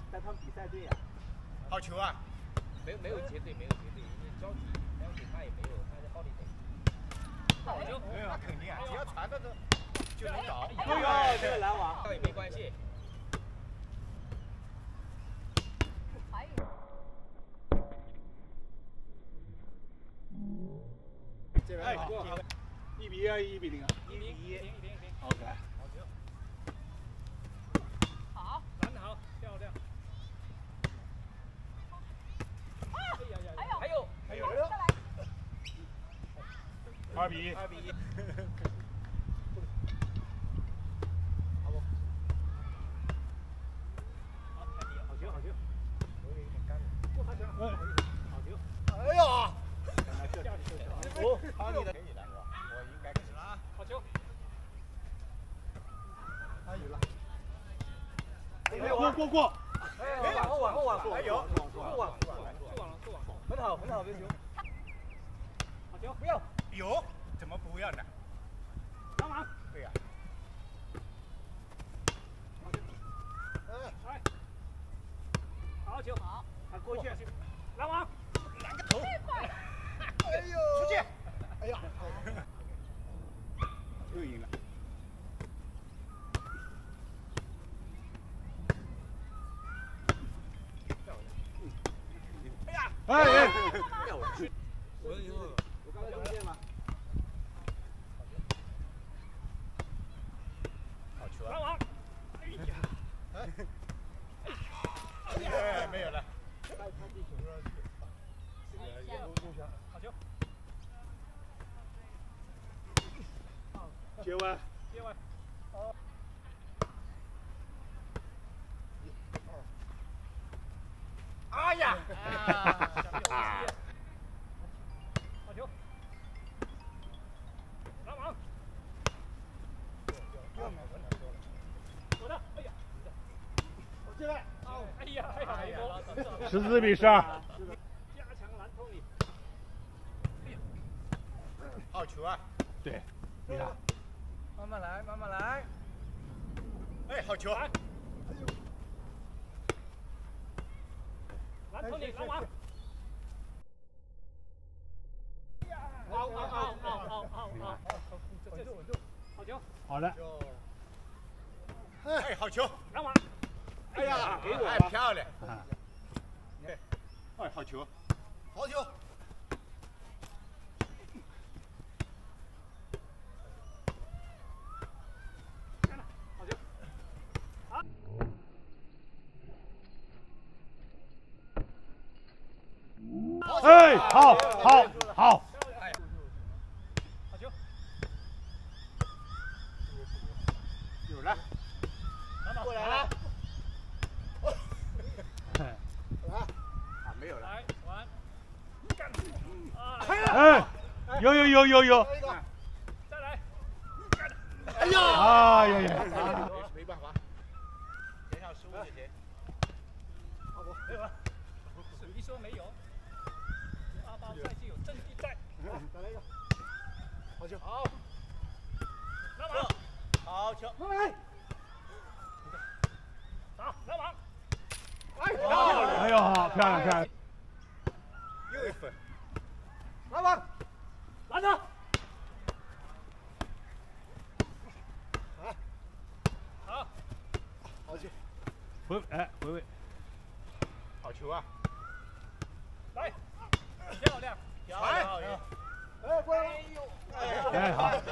在他们比赛队啊。 好球啊！ 没有绝对，没有绝对，因为着急，了解他也没有，他在好里等。好球！ 没有，肯定啊，只要传到这就能搞。 哎呦，这个拦网， 倒也没关系。 还有。 这边好，1比1还是1比0啊 1比1。 OK。 好球。 好。 拦得好，漂亮。还有。 再来。 2比1。 2比1。 好不？ 好，太低了。 好球，好球。 有点干。 好球。好球。 哎呀！ 哦， 好你的给你了是吧？我应该给你了啊。 好球。 他有了。 过。 哎，后网， 还有。 后网，很好，这球。好球，不要。 有，怎么不要呢？ 拦网。 对呀。 哎。好球，好，过去。拦网。 拦个头。哎呦！出去！哎呀！ 又赢了。 哎呀！ 哎！ 我刚才中间吗？ 好球啊！ 拦网。 哎，没有了。 好球。 接弯。 哎呀！ 好球。拦网。我的，哎呀， 我进来。 哎呀 14比12。加强拦通你。 好球啊！ 对，你看。 慢慢来。 哎，好球！ 拦通你，拦网。稳住，好球。 好的。 哎，好球！ 拦网。 哎呀， 给我吧哎，漂亮！ 哎，好球！ 好球！ 好球。 哎，好。 好球。 有了。 过来了。 没有了。 来，玩。干。 哎，有。 再来。 哎呀！ 哎呀！ 没办法，减少失误就行。好不？ 没有了。谁说没有？阿包赛季有证据在。 再来一个。好球！ 好。拦网。 好球！ 来。 好，拦网。 哎，漂亮！ 哎呦，漂亮！ 又一分。 拦网。拦他。好。 好球！ 回位。 好球啊！ 来，漂亮。 哎，过来了！ 哎，好。